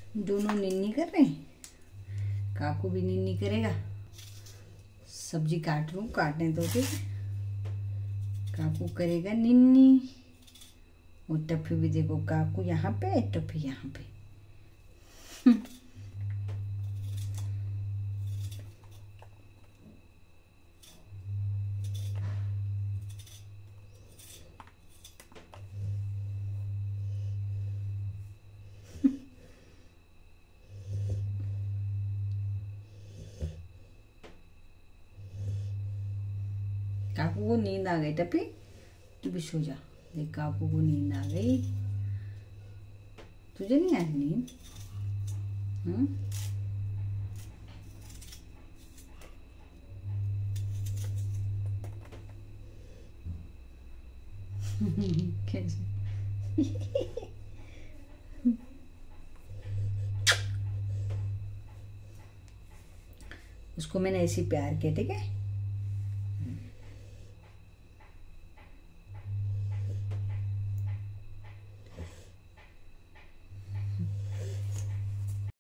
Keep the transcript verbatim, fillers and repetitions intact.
दोनों निन्नी कर रहे हैं, काकू भी निन्नी करेगा। सब्जी काट लूँ, काटने दो ठीक है। काकू करेगा निन्नी और टफी भी देखो, काकू यहाँ पे टफी यहाँ पे। काकू को नींद आ गई टप्पी, तू भी सो जा। देख काकू को नींद आ गई, तुझे नहीं आ रही नींद? हाँ कैसे? उसको मैंने ऐसे प्यार किया ठीक है।